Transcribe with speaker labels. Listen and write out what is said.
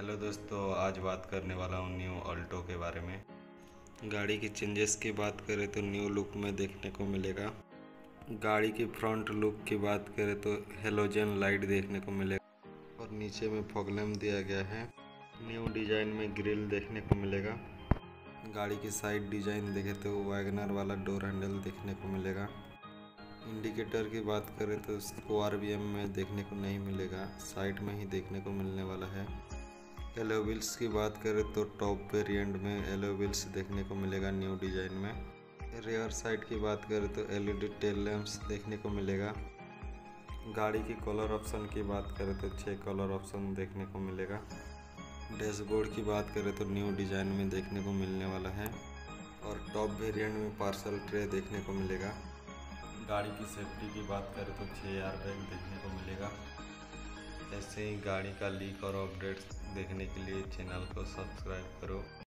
Speaker 1: Hello दोस्तों, आज बात करने वाला हूँ न्यू ऑल्टो के बारे में। गाड़ी की चेंजेस की बात करें तो न्यू लुक में देखने को मिलेगा। गाड़ी की फ्रंट लुक की बात करें तो हेलोजन लाइट देखने को मिलेगा और नीचे में फॉग लैम्प दिया गया है। न्यू डिज़ाइन में ग्रिल देखने को मिलेगा। गाड़ी की साइड डिज़ाइन देखें तो वैगनर वाला डोर हैंडल देखने को मिलेगा। इंडिकेटर की बात करें तो इसको आरबीएम में देखने को नहीं मिलेगा, साइड में ही देखने को मिलने वाला है। एलो व्हील्स की बात करें तो टॉप वेरिएंट में एलो व्हील्स देखने को मिलेगा न्यू डिज़ाइन में। रेयर साइड की बात करें तो एलईडी टेल लैंप्स देखने को मिलेगा। गाड़ी की कलर ऑप्शन की बात करें तो 6 कलर ऑप्शन देखने को मिलेगा। डैशबोर्ड की बात करें तो न्यू डिज़ाइन में देखने को मिलने वाला है और टॉप वेरिएंट में पार्सल ट्रे देखने को मिलेगा। गाड़ी की सेफ्टी की बात करें तो 6 एयरबैग देखने को मिलेगा। ऐसे ही गाड़ी का लीक और अपडेट्स देखने के लिए चैनल को सब्सक्राइब करो।